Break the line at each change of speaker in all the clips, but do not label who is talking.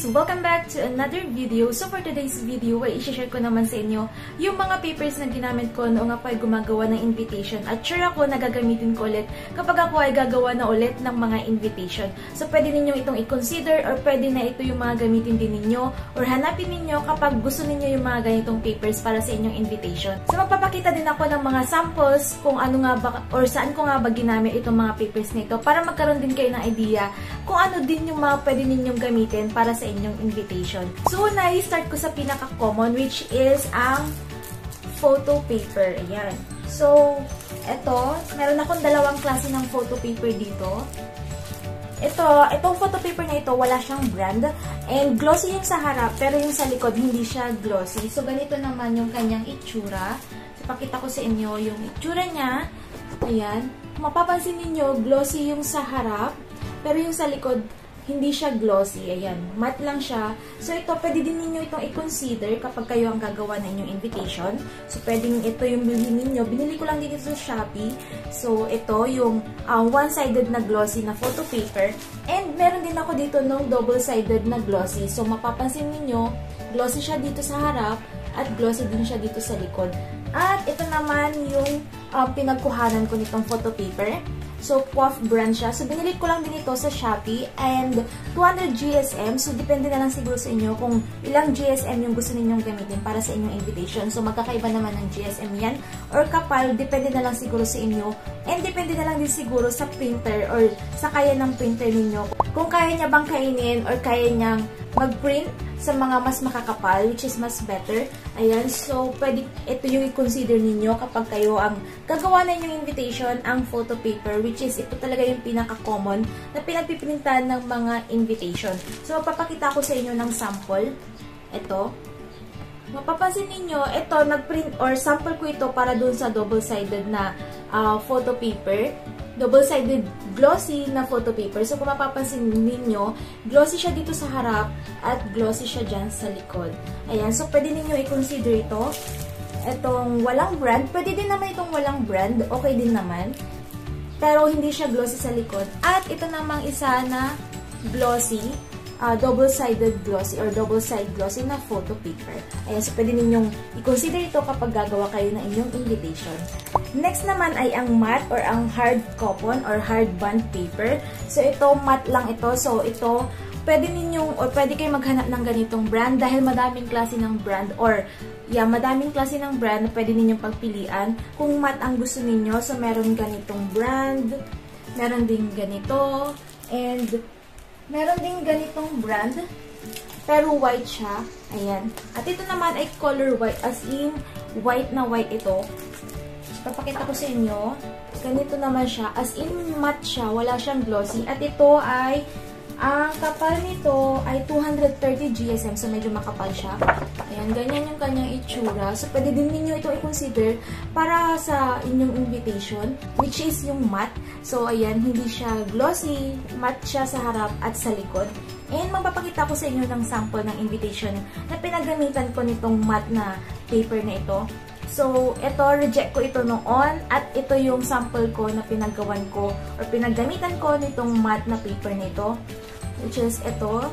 guys! Welcome back to another video. So for today's video, ay i-share ko naman sa inyo yung mga papers na ginamit ko noong ako ay gumagawa ng invitation. At sure ako na gagamitin ko ulit kapag ako ay gagawa na ulit ng mga invitation. So pwede ninyo itong i-consider or pwede na ito yung mga gamitin din ninyo or hanapin ninyo kapag gusto ninyo yung mga ganitong papers para sa inyong invitation. So magpapakita din ako ng mga samples kung ano nga ba or saan ko nga ba ginamit itong mga papers nito para magkaroon din kayo ng idea kung ano din yung mga pwede ninyong gamitin para sa inyong invitation. So, na-start ko sa pinaka-common which is ang photo paper. Ayan. So, eto, meron akong dalawang klase ng photo paper dito. Itong photo paper na ito, wala siyang brand. And glossy yung sa harap, pero yung sa likod, hindi siya glossy. So, ganito naman yung kanyang itsura. So, pakita ko sa inyo yung itsura niya. Ayan. Mapapansin ninyo, glossy yung sa harap, pero yung sa likod, hindi siya glossy. Ayan. Matte lang siya. So, ito, pwede din ninyo itong i-consider kapag kayo ang gagawa na inyong invitation. So, pwedeng ito yung bilhin ninyo. Binili ko lang din ito sa Shopee. So, ito yung one-sided na glossy na photo paper. And, meron din ako dito ng double-sided na glossy. So, mapapansin ninyo, glossy siya dito sa harap at glossy din siya dito sa likod. At, ito naman yung pinagkuhanan ko nitong photo paper. So, Puff brand siya. So, binili ko lang din ito sa Shopee and 200 GSM. So, depende na lang siguro sa inyo kung ilang GSM yung gusto ninyong gamitin para sa inyong invitation. So, magkakaiba naman ng GSM yan. Or kapal, depende na lang siguro sa inyo. And depende na lang din siguro sa printer or sa kaya ng printer ninyo. Kung kaya niya bang kainin or kaya niyang mag-print sa mga mas makakapal, which is mas better. Ayan, so pwede ito yung i-consider ninyo kapag kayo ang gagawa na yung invitation, ang photo paper, which is ito talaga yung pinaka-common na pinagpiprintan ng mga invitation. So, papakita ko sa inyo ng sample. Ito. Mapapansin ninyo, ito, nag-print or sample ko ito para dun sa double-sided na photo paper. Double-sided glossy na photo paper. So, kung mapapansin ninyo, glossy siya dito sa harap at glossy siya dyan sa likod. Ayan. So, pwede ninyo i-consider ito. Itong walang brand. Pwede din naman itong walang brand. Okay din naman. Pero, hindi siya glossy sa likod. At ito namang isa na glossy. Double-sided glossy or double-side glossy na photo paper. Ayan, so pwede ninyong i-consider ito kapag gagawa kayo ng inyong invitation. Next naman ay ang matte or ang hard coupon or hard bond paper. So ito, matte lang ito. So ito, pwede ninyong or pwede kayo maghanap ng ganitong brand dahil madaming klase ng brand or madaming klase ng brand na pwede ninyong pagpilian. Kung matte ang gusto ninyo, so meron ganitong brand, meron din ganito, and meron din ganitong brand, pero white siya. Ayan. At ito naman ay color white, as in, white na white ito. Papakita ko sa inyo. Ganito naman siya, as in, matte siya, wala siyang glossy. At ito ay, ang kapal nito ay 230 GSM, so medyo makapal siya. Ayan, ganyan yung kanyang itsura. So, pwede din ninyo ito i-consider para sa inyong invitation, which is yung matte. So, ayan, hindi siya glossy, matte siya sa harap at sa likod. And, magpapakita ko sa inyo ng sample ng invitation na pinagamitan ko nitong matte na paper na ito. So, ito, reject ko ito noon at ito yung sample ko na pinagawan ko or pinagamitan ko nitong matte na paper nito, which is ito.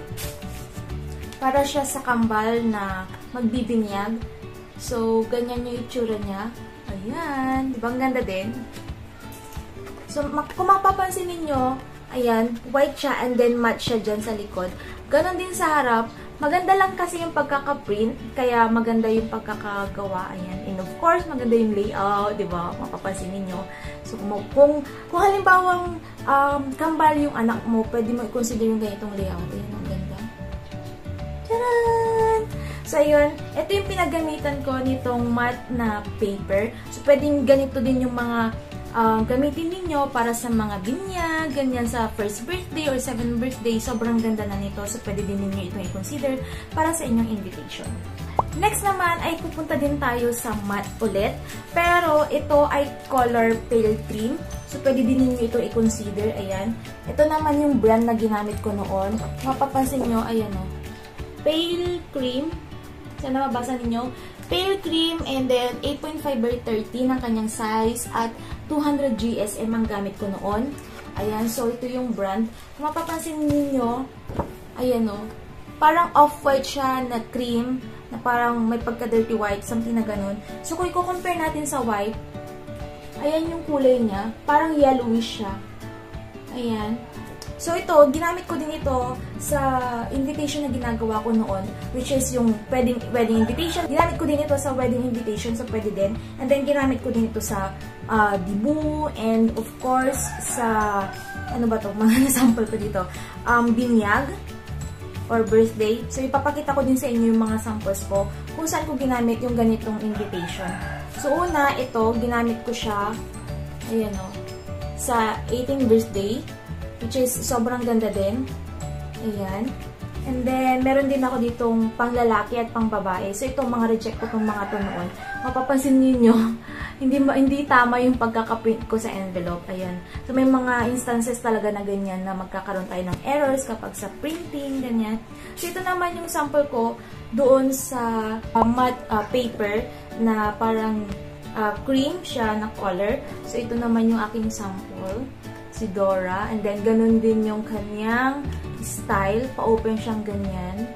Para siya sa kambal na magbibinyag. So, ganyan yung itsura niya. Ayan. Diba? Ang ganda din. So, kung mapapansin ninyo, ayan, white siya and then matte siya dyan sa likod. Ganon din sa harap. Maganda lang kasi yung pagkaka-print, kaya maganda yung pagkakagawa. Ayan. And of course, maganda yung layout, diba? Mapapansin ninyo. So, kung halimbawang kambal yung anak mo, pwede mo i-consider yung ganitong layout. Ayan, ang ganda. Tcharan! So, ayun. Ito yung pinagamitan ko nitong matte na paper. So, pwedeng ganito din yung mga gamitin ninyo para sa mga binyag, ganyan sa first birthday or 7th birthday. Sobrang ganda na nito. So, pwede din ninyo itong i-consider para sa inyong invitation. Next naman ay pupunta din tayo sa matte ulit. Pero, ito ay color pale cream. So, pwede din ninyo ito i-consider. Ayan. Ito naman yung brand na ginamit ko noon. Mapapansin nyo, ayan o. Pale cream. Sana mabasa ninyo. Pale cream and then 8.5/30 ng kanyang size at 200 GSM ang gamit ko noon. Ayan, so ito yung brand. Kung mapapansin ninyo, ayan o, parang off-white siya na cream, na parang may pagka-dirty white, something na ganun. So, kung i-compare natin sa white, ayan yung kulay niya. Parang yellowish siya. Ayan. So, ito, ginamit ko din ito sa invitation na ginagawa ko noon, which is yung wedding invitation. Ginamit ko din ito sa wedding invitation, so pwede din. And then, ginamit ko din ito sa dibu, and of course, sa, ano ba to? Mga sample ko dito. Binyag, or birthday. So, ipapakita ko din sa inyo yung mga samples ko kung saan ko ginamit yung ganitong invitation. So, una, ito, ginamit ko siya, ayan o, sa 18th birthday, which is sobrang ganda din. Ayan. And then, meron din ako ditong pang lalaki at pang babae. So, itong mga reject ko itong mga to noon. Mapapansin niyo hindi tama yung pagkakaprint ko sa envelope. Ayan. So, may mga instances talaga na ganyan na magkakaroon tayo ng errors kapag sa printing, ganyan. So, ito naman yung sample ko doon sa matte paper na parang cream siya na color. So, ito naman yung aking sample. Si Dora. And then, ganun din yung kanyang style. Pa-open siyang ganyan.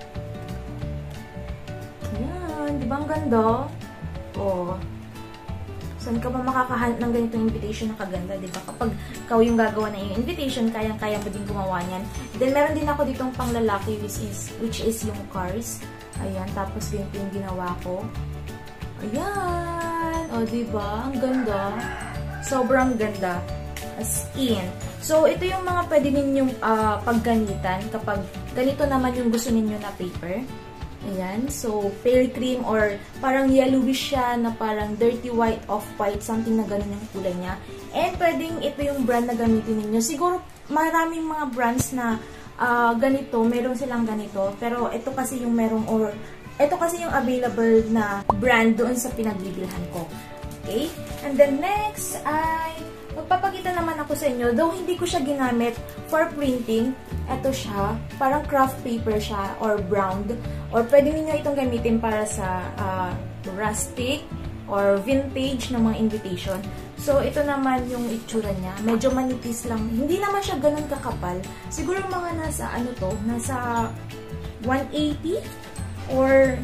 Ayan. Diba ang ganda? Oh. Saan ka ba makakahanap ng ganitong invitation na kaganda, diba? Kapag ikaw yung gagawa na yung invitation, kayang-kaya mo din gumawa niyan. Then, meron din ako ditong pang lalaki, which is yung cars. Ayan. Tapos, ganito yung ginawa ko. Ayan. O, diba? Ang ganda. Sobrang ganda. As in. So, ito yung mga pwede ninyong paggamitan kapag ganito naman yung gusto ninyo na paper. Ayan. So, pale cream or parang yellowish siya na parang dirty white, off-white, something na ganun yung kulay niya. And pwedeng ito yung brand na gamitin ninyo. Siguro, maraming mga brands na ganito, meron silang ganito. Pero, ito kasi yung merong or ito kasi yung available na brand doon sa pinagbibilhan ko. Okay? And then next ay magpapakita naman ako sa inyo, though hindi ko siya ginamit for printing. Ito siya, parang craft paper siya or browned. Or pwede niyo itong gamitin para sa rustic or vintage na mga invitation. So, ito naman yung itsura niya. Medyo manipis lang. Hindi naman siya ganun kakapal. Siguro mga nasa, ano to, nasa 180 or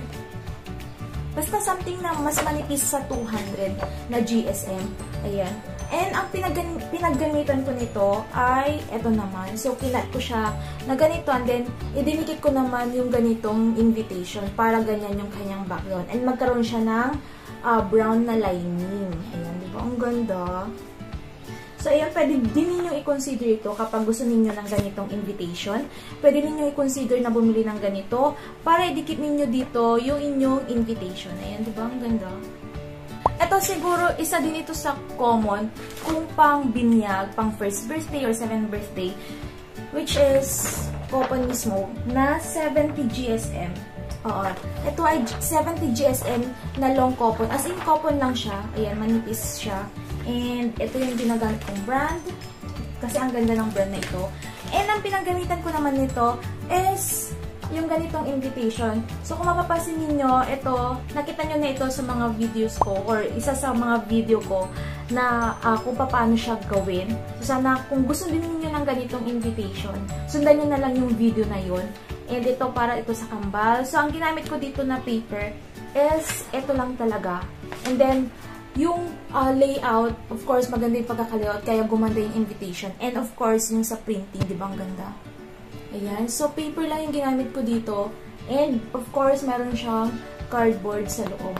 basta something na mas manipis sa 200 na GSM. Ayan. And ang pinaggamitan ko nito ay eto naman. So, kinat ko siya na ganito and then idinikit ko naman yung ganitong invitation para ganyan yung kanyang background. And magkaroon siya ng brown na lining. Ayan, di ba? Ang ganda. So, ayan, pwede din ninyo i-consider ito kapag gusto ninyo ng ganitong invitation. Pwede ninyo i-consider na bumili ng ganito para idikit ninyo dito yung inyong invitation. Ayan, di ba? Ang ganda. Ito siguro, isa din ito sa common kung pang binyag, pang first birthday or 7th birthday, which is coupon mismo na 70 GSM. Oo. Ito ay 70 GSM na long coupon. As in, coupon lang siya. Ayan, manipis siya. And ito yung ginagamit kong brand. Kasi ang ganda ng brand na ito. And ang pinagamitan ko naman nito is yung ganitong invitation. So, kung mapapansin niyo ito, nakita nyo na ito sa mga videos ko or isa sa mga video ko na kung paano siya gawin. So, sana kung gusto din niyo ng ganitong invitation, sundan nyo na lang yung video na yun. And ito, para ito sa kambal. So, ang ginamit ko dito na paper is ito lang talaga. And then, yung layout, of course, maganda yung pagkaka-layout, kaya gumanda yung invitation. And of course, yung sa printing, di ba ang ganda? Ayan. So, paper lang yung ginamit ko dito. And, of course, meron siyang cardboard sa loob.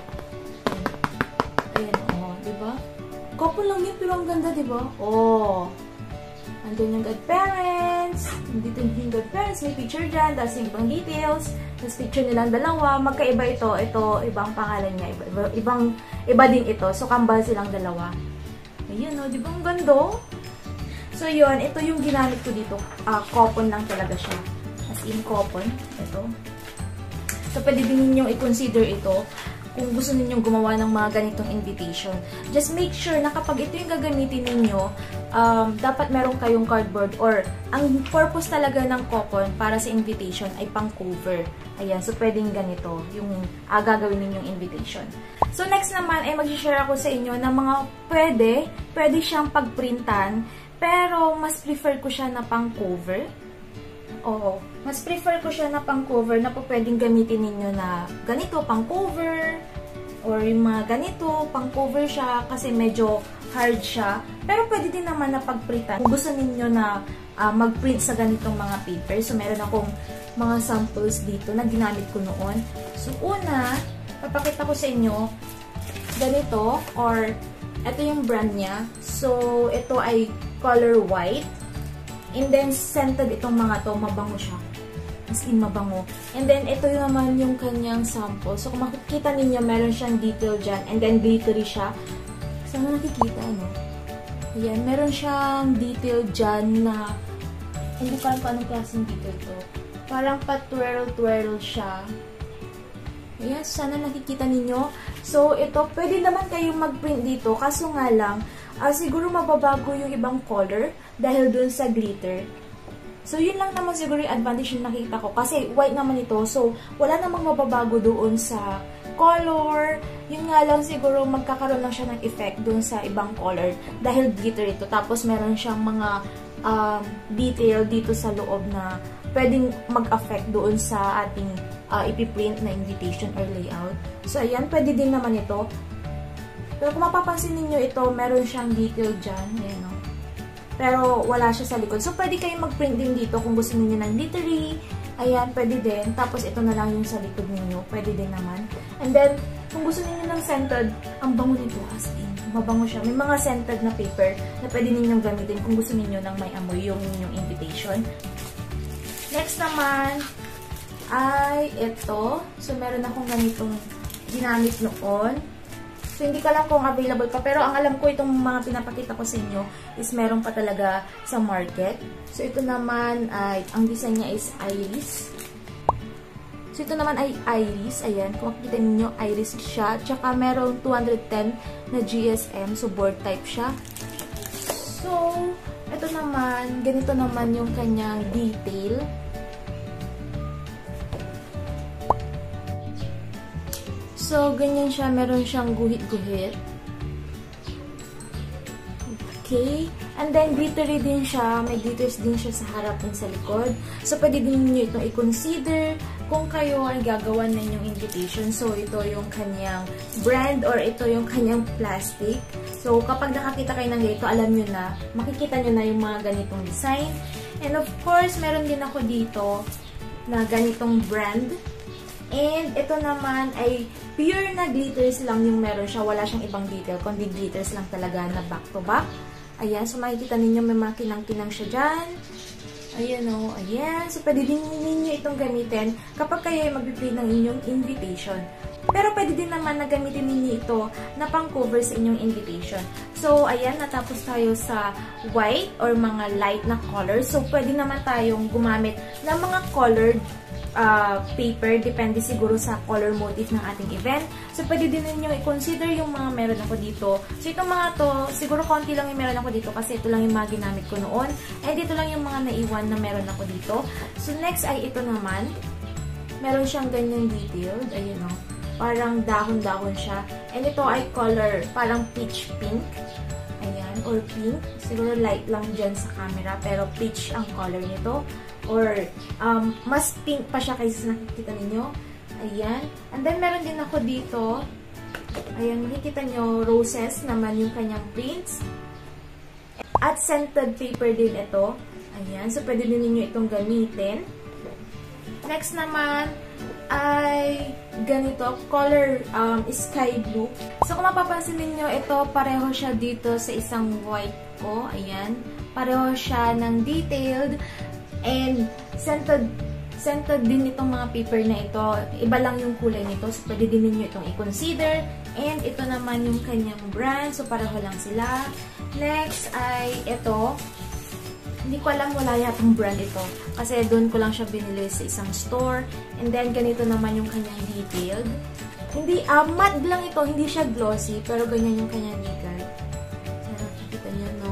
Ayan, o. Diba? Couple lang yun, pero ang ganda, diba? O. Andun yung godparents. Dito yung godparents. May picture dyan. Tapos yung ibang details. Tapos picture nilang dalawa. Magkaiba ito. Ito, ibang pangalan niya. Iba din ito. So, kambal silang dalawa. Ayan, o. Diba ang ganda? So, yun. Ito yung ginamit ko dito. Coupon lang talaga siya. As in, coupon. Ito. So, pwede din ninyong i-consider ito kung gusto ninyong gumawa ng mga ganitong invitation. Just make sure na kapag ito yung gagamitin ninyo, dapat meron kayong cardboard or ang purpose talaga ng coupon para sa invitation ay pang-cover. Ayan. So, pwedeng ganito yung gagawin ninyong invitation. So, next naman ay mag-share ako sa inyo ng mga pwede siyang pagprintan. Pero, mas prefer ko siya na pang-cover. Oo. Mas prefer ko siya na pang cover na po pwedeng gamitin ninyo na ganito, pang cover, or yung mga ganito, pang cover siya kasi medyo hard siya. Pero pwede din naman na pagprintan kung gusto ninyo na mag-print sa ganitong mga paper. So, meron akong mga samples dito na ginamit ko noon. So, una, papakita ko sa inyo ganito, or ito yung brand niya. So, ito ay color white. And then, scented itong mga to, mabango siya. As in, mabango. And then, ito yung naman yung kanyang sample. So, kung makikita ninyo, meron siyang detail dyan. And then, glittery siya. Saan nakikita, ano? Ayan, meron siyang detail dyan na hindi ko alam kung anong klaseng detail to. Parang pa-twirl-twirl siya. Ayan, sana nakikita ninyo. So, ito, pwede naman kayong mag-print dito. Kaso nga lang, siguro mababago yung ibang color dahil dun sa glitter. So, yun lang naman siguro yung advantage na nakita ko. Kasi white naman ito. So, wala namang mababago doon sa color. Yun nga lang siguro magkakaroon lang siya ng effect doon sa ibang color. Dahil glitter ito. Tapos, meron siyang mga detail dito sa loob na pwedeng mag-affect doon sa ating ipiprint na invitation or layout. So, ayan. Pwede din naman ito. Pero kung mapapansin ninyo ito, meron siyang detail dyan. Ayan, no? Pero wala siya sa likod. So, pwede kayong mag-print din dito kung gusto niyo ng glittery. Ayan, pwede din. Tapos, ito na lang yung sa likod ninyo. Pwede din naman. And then, kung gusto niyo ng scented, ang bango nito as in. Mabango siya. May mga scented na paper na pwede ninyong gamitin kung gusto niyo ng may amoy yung inyong invitation. Next naman, ay ito. So, meron akong ganitong ginamit noon. So, hindi ko alam kung available pa. Pero, ang alam ko, itong mga pinapakita ko sa inyo is meron pa talaga sa market. So, ito naman ay, ang design niya is iris. So, ito naman ay iris. Ayan, kung makikita ninyo, iris siya. Tsaka, meron 210 na GSM. So, board type siya. So, ito naman, ganito naman yung kanyang detail. So, ganyan siya. Meron siyang guhit-guhit. Okay. And then, glittery din siya. May glitters din siya sa harap at sa likod. So, pwede din niyo itong i-consider kung kayo ay gagawa na inyong invitation. So, ito yung kanyang brand or ito yung kanyang plastic. So, kapag nakakita kayo ng ganito, alam nyo na, makikita nyo na yung mga ganitong design. And of course, meron din ako dito na ganitong brand. And ito naman ay pure na glitters lang yung meron siya. Wala siyang ibang detail, kundi glitters lang talaga na back to back. Ayan, so makikita ninyo may mga kinang-kinang siya dyan. Ayan o, ayan. So pwede din ninyo itong gamitin kapag kayo ay mag-print ng inyong invitation. Pero pwede din naman na gamitin ninyo ito na pang-cover sa inyong invitation. So, ayan, natapos tayo sa white or mga light na color. So, pwede naman tayong gumamit ng mga colored paper, depende siguro sa color motif ng ating event. So, pwede din ninyo i-consider yung mga meron ako dito. So, itong mga to, siguro konti lang yung meron ako dito kasi ito lang yung mga ginamit ko noon. And ito lang yung mga naiwan na meron ako dito. So, next ay ito naman. Meron siyang ganyan detailed. Ayun o. Parang dahon-dahon siya. And ito ay color, parang peach pink. Ayan, or pink. Siguro light lang dyan sa camera, pero peach ang color nito. Or, mas pink pa siya kaysa nakikita ninyo. Ayan. And then, meron din ako dito. Ayan, makikita nyo, roses naman yung kanyang prints. At scented paper din ito. Ayan. So, pwede din ninyo itong gamitin. Next naman, ay ganito, color sky blue. So, kung mapapansin ninyo, ito, pareho siya dito sa isang white ko. Ayan. Pareho siya ng detailed. And, scented din itong mga paper na ito. Iba lang yung kulay nito. So, pwede din ninyo itong i-consider. And, ito naman yung kanyang brand. So, pareho lang sila. Next ay ito. Hindi ko alam, wala yatang brand ito. Kasi doon ko lang siya binili sa isang store. And then, ganito naman yung kanyang detailed. Hindi, matte lang ito. Hindi siya glossy. Pero ganyan yung kanyang detail. Sana, nakita niyo, no?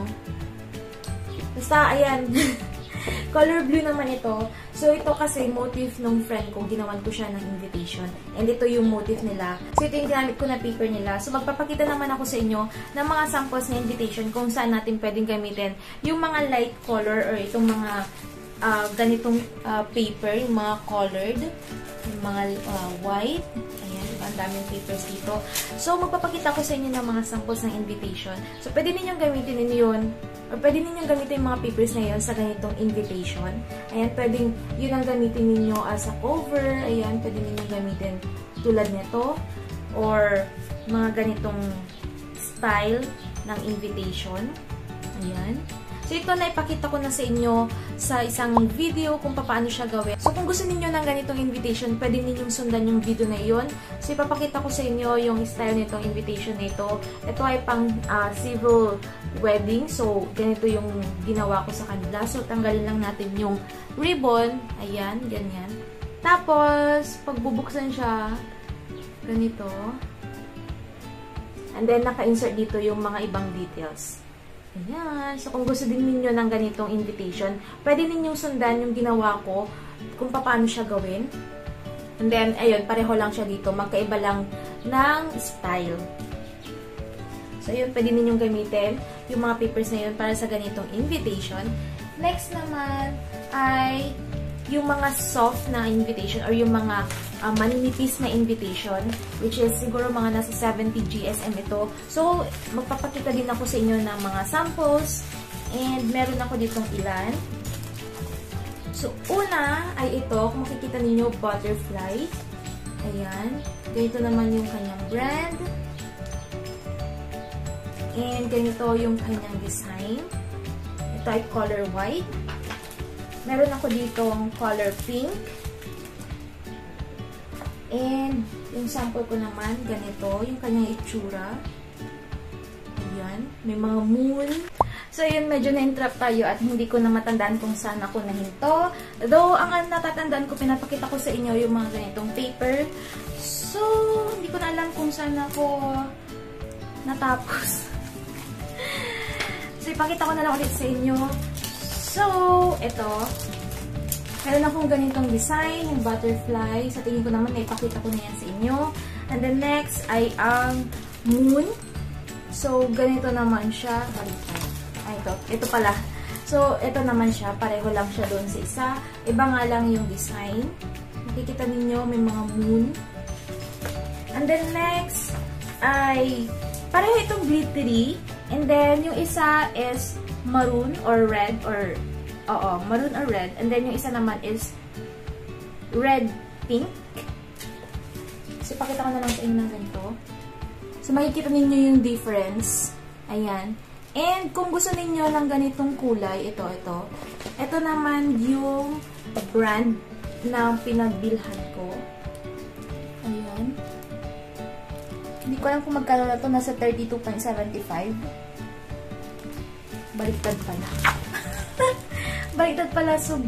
Basta, ayan. Color blue naman ito. So, ito kasi motif ng friend ko. Ginawan ko siya ng invitation. And ito yung motif nila. So, ito yung ginamit ko na paper nila. So, magpapakita naman ako sa inyo ng mga samples na invitation kung saan natin pwedeng gamitin yung mga light color or itong mga ganitong paper, yung mga colored, yung mga white. Ayan, diba? Ang daming papers dito. So, magpapakita ko sa inyo ng mga samples ng invitation. So, pwede ninyong gamitin yun, or pwede ninyong gamitin yung mga papers na yun sa ganitong invitation. Ayan, pwedeng yun ang gamitin ninyo as a cover. Ayan, pwede ninyong gamitin tulad nito, or mga ganitong style ng invitation. Ayan. So, ito na ipakita ko na sa inyo sa isang video kung paano siya gawin. So, kung gusto niyo ng ganitong invitation, pwede ninyong sundan yung video na yun. So, ipapakita ko sa inyo yung style nitong invitation na ito. Ito ay pang civil wedding. So, ganito yung ginawa ko sa kanila. So, tanggalin lang natin yung ribbon. Ayan, ganyan. Tapos, pag bubuksan siya, ganito. And then, naka-insert dito yung mga ibang details. Ayan. So, kung gusto din ninyo ng ganitong invitation, pwede ninyong sundan yung ginawa ko kung paano siya gawin. And then, ayun, pareho lang siya dito. Magkaiba lang ng style. So, ayun, pwede ninyong gamitin yung mga papers na yun para sa ganitong invitation. Next naman ay yung mga soft na invitation or yung mga maninipis na invitation, which is siguro mga nasa 70 GSM ito. So, magpapakita din ako sa inyo ng mga samples, and meron ako ditong ilan. So, una ay ito, kung makikita ninyo, butterfly. Ayan. Ganito naman yung kanyang brand. And ganito yung kanyang design. Ito ay color white. Meron ako ditong color pink. And, yung sample ko naman, ganito, yung kanyang itsura. Ayan, may mga moon. So, yun, medyo na-interrupt tayo at hindi ko na matandaan kung saan ako nahinto. Though, ang natatandaan ko, pinapakita ko sa inyo yung mga ganitong paper. So, hindi ko na alam kung saan ako natapos. So, ipakita ko na lang ulit sa inyo. So, ito. Meron akong ganitong design, yung butterfly. Sa tingin ko naman, naipakita ko na yan sa inyo. And then next ay ang moon. So, ganito naman siya. Ay, ito. Ito pala. So, ito naman siya. Pareho lang siya doon sa isa. Iba nga lang yung design. Nakikita ninyo, may mga moon. And then next ay pareho itong glittery. And then, yung isa is maroon or red or maroon or red. And then, yung isa naman is red pink. So, pakita ko na lang sa inyo ng ganito. So, makikita ninyo yung difference. Ayan. And, kung gusto ninyo ng ganitong kulay, ito. Ito naman yung brand na pinagbilhan ko. Ayan. Hindi ko alam kung magkano na ito. Nasa 32.75. Baliktad pala. Baliktad pala. So,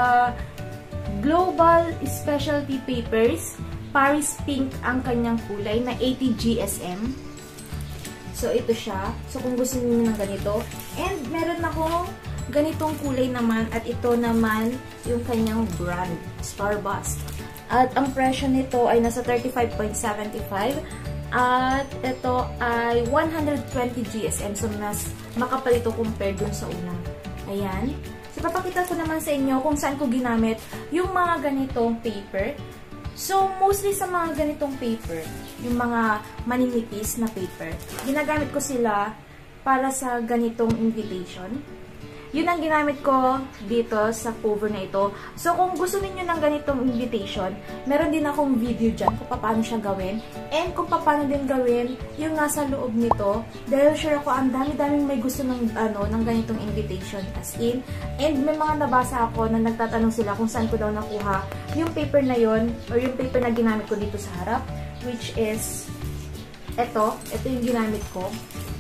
Global Specialty Papers. Paris Pink ang kanyang kulay na 80 GSM. So, ito siya. So, kung gusto niyo ng ganito. And, meron akong ganitong kulay naman. At ito naman yung kanyang brand. Starbust. At ang presyo nito ay nasa 35.75. At ito ay 120 GSM. So, mas makapal ito compared dun sa una. Ayan. So, papakita ko naman sa inyo kung saan ko ginamit yung mga ganitong paper. So, mostly sa mga ganitong paper, yung mga maninipis na paper, ginagamit ko sila para sa ganitong invitation. Yun ang ginamit ko dito sa cover na ito. So, kung gusto niyo ng ganitong invitation, meron din akong video dyan kung paano siya gawin. And kung paano din gawin yung nasa loob nito. Dahil sure ako, ang dami-daming may gusto ng, ng ganitong invitation as in. And may mga nabasa ako na nagtatanong sila kung saan ko daw nakuha yung paper na yon or yung paper na ginamit ko dito sa harap. Which is, ito yung ginamit ko.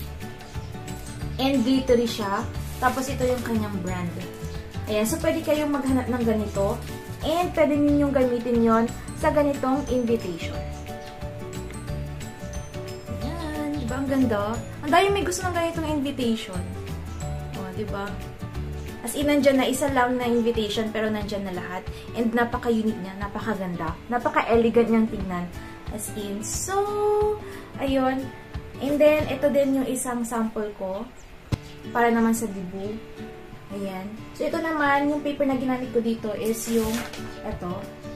And glittery siya. Tapos, ito yung kanyang brand. Ayan. So, pwede kayong maghanap ng ganito. And, pwede ninyong gamitin yon sa ganitong invitation. Ayan. Diba? Ang ganda. Ang dahil may gusto ng ganitong invitation. O, diba? As in, nandyan na isa lang na invitation, pero nandyan na lahat. And, napaka-unique niya. Napakaganda. Napaka-elegant niyang tingnan. As in. So, ayun. And then, ito din yung isang sample ko. Para naman sa dibu. Ayan. So, ito naman, yung paper na ginamit ko dito is yung ito.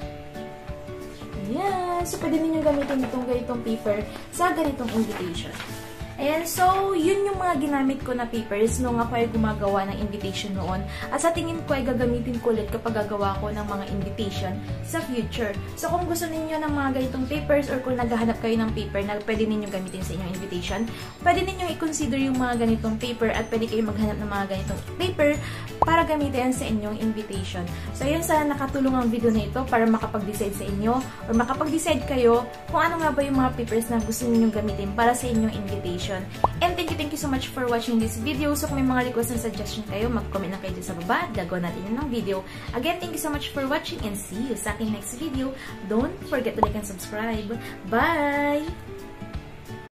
Ayan. So, pwede ninyong gamitin itong ganitong paper sa ganitong invitation. Ayan, so, yun yung mga ginamit ko na papers nung ako ay gumagawa ng invitation noon. At sa tingin ko ay gagamitin ko ulit kapag gagawa ko ng mga invitation sa future. So, kung gusto ninyo ng mga ganitong papers or kung naghahanap kayo ng paper na pwede ninyong gamitin sa inyong invitation, pwede ninyong i-consider yung mga ganitong paper at pwede kayong maghanap ng mga ganitong paper para gamitin sa inyong invitation. So, ayun, sana nakatulong ang video na ito para makapag-decide sa inyo or makapag-decide kayo kung ano nga ba yung mga papers na gusto ninyong gamitin para sa inyong invitation. And thank you so much for watching this video. So kung may mga request and suggestion kayo, mag-comment lang kayo dyan sa baba. Gagawa natin yun ng video. Again, thank you so much for watching and see you sa aking next video. Don't forget to like and subscribe. Bye!